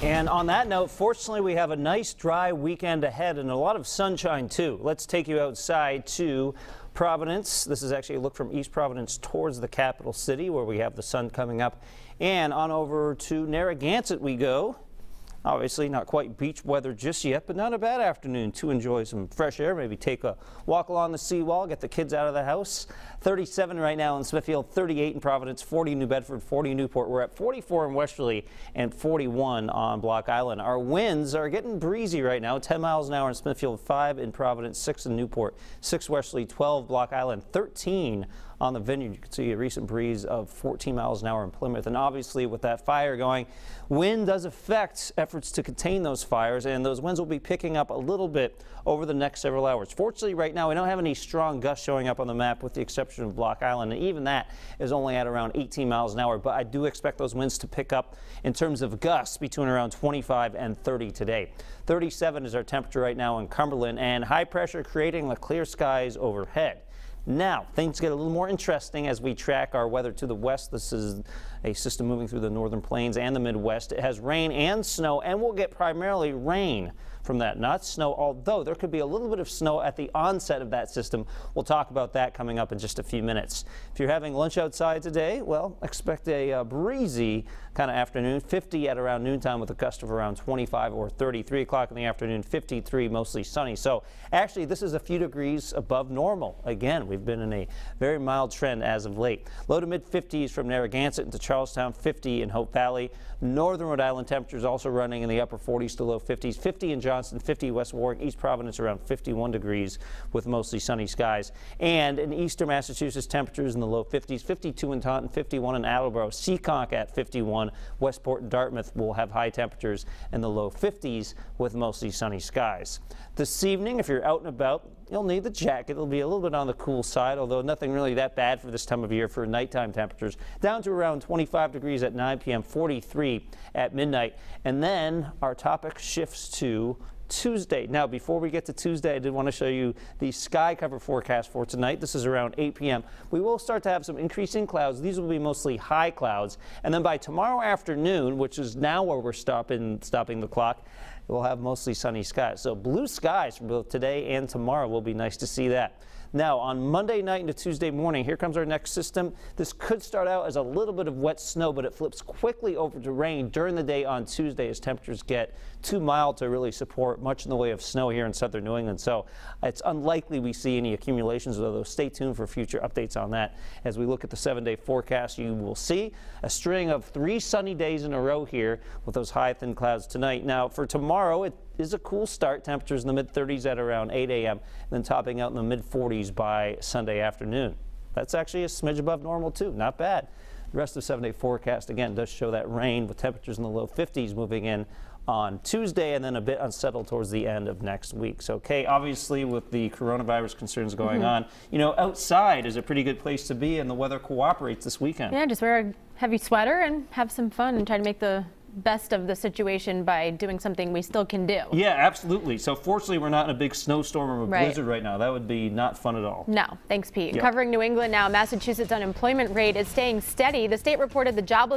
And on that note, fortunately, we have a nice dry weekend ahead and a lot of sunshine too. Let's take you outside to Providence. This is actually a look from East Providence towards the capital city where we have the sun coming up. And on over to Narragansett we go. Obviously not quite beach weather just yet, but not a bad afternoon to enjoy some fresh air, maybe take a walk along the seawall, get the kids out of the house. 37 right now in Smithfield, 38 in Providence, 40 in New Bedford, 40 in Newport. We're at 44 in Westerly and 41 on Block Island. Our winds are getting breezy right now, 10 miles an hour in Smithfield, 5 in Providence, 6 in Newport, 6 Westerly, 12 Block Island, 13 on the Vineyard. You can see a recent breeze of 14 miles an hour in Plymouth. And obviously with that fire going, wind does affect efforts to contain those fires, and those winds will be picking up a little bit over the next several hours. Fortunately, right now we don't have any strong gusts showing up on the map with the exception of Block Island, and even that is only at around 18 miles an hour. But I do expect those winds to pick up in terms of gusts between around 25 and 30 today. 37 is our temperature right now in Cumberland, and high pressure creating the clear skies overhead. Now, things get a little more interesting as we track our weather to the west. This is a system moving through the northern plains and the Midwest. It has rain and snow, and we'll get primarily rain from that, not snow, although there could be a little bit of snow at the onset of that system. We'll talk about that coming up in just a few minutes. If you're having lunch outside today, well, expect a breezy kind of afternoon, 50 at around noontime with a gust of around 25 or 30. 3 o'clock in the afternoon, 53, mostly sunny. So actually, this is a few degrees above normal. Again, we've been in a very mild trend as of late. Low to mid 50s from Narragansett into Charlestown, 50 in Hope Valley. Northern Rhode Island temperatures also running in the upper 40s to low 50s, 50 in Johnston, 50 West Warwick, East Providence around 51 degrees with mostly sunny skies. And in eastern Massachusetts, temperatures in the low 50s, 52 in Taunton, 51 in Attleboro, Seekonk at 51. Westport and Dartmouth will have high temperatures in the low 50s with mostly sunny skies. This evening, if you're out and about, you'll need the jacket. It'll be a little bit on the cool side, although nothing really that bad for this time of year for nighttime temperatures. Down to around 25 degrees at 9 p.m., 43 at midnight. And then our topic shifts to Tuesday. Now, before we get to Tuesday, I did want to show you the sky cover forecast for tonight. This is around 8 p.m. We will start to have some increasing clouds. These will be mostly high clouds. And then by tomorrow afternoon, which is now where we're stopping the clock, we'll have mostly sunny skies. So blue skies for both today and tomorrow. Will be nice to see that. Now, on Monday night into Tuesday morning, here comes our next system. This could start out as a little bit of wet snow, but it flips quickly over to rain during the day on Tuesday as temperatures get too mild to really support much in the way of snow here in southern New England. So it's unlikely we see any accumulations, although stay tuned for future updates on that. As we look at the 7-day forecast, you will see a string of 3 sunny days in a row here with those high thin clouds tonight. Now, for tomorrow, it is a cool start. Temperatures in the mid-30s at around 8 a.m. and then topping out in the mid-40s by Sunday afternoon. That's actually a smidge above normal too. Not bad. The rest of the 7-day forecast again does show that rain with temperatures in the low 50s moving in on Tuesday and then a bit unsettled towards the end of next week. So, Kay, obviously with the coronavirus concerns going on, you know, outside is a pretty good place to be and the weather cooperates this weekend. Yeah, just wear a heavy sweater and have some fun and try to make the best of the situation by doing something we still can do. Yeah, absolutely. So fortunately, we're not in a big snowstorm or a blizzard right now. That would be not fun at all. No, thanks, Pete. Yep. Covering New England now, Massachusetts unemployment rate is staying steady. The state reported the jobless